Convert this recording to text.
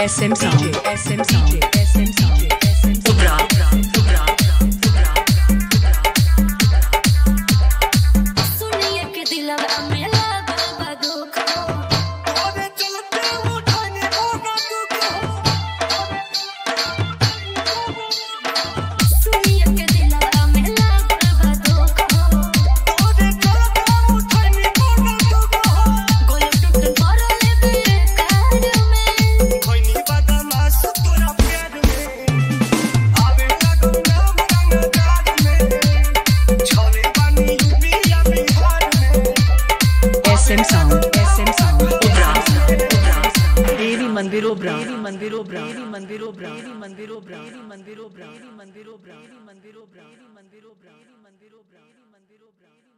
SM Sound, SM Sound, SM Sound, SM Ubra, Ubra, Ubra, सुनिए के दिलवा में लागल बा दुख ओरे चलते उठाने होगा दुख सुनिए के दिलवा में लागल बा दुख ओरे चलते उठाने होगा दुख गोल टूटन परले बेकार में कोई बदमाश तोरा प्यार में आवे लागो नाम रंगदार में छोरे बानी यूपिया बिहार में SM Sound, SM Sound, Ubra, Ubra, Devi Mandir Ubra, Devi Mandir Ubra, Devi Mandir Ubra, Devi Mandir Ubra, Devi Mandir Ubra, Devi Mandir Ubra, Devi Mandir Ubra, Devi Mandir Ubra, Devi Mandir Ubra, Devi Mandir Ubra, Devi Mandir Ubra.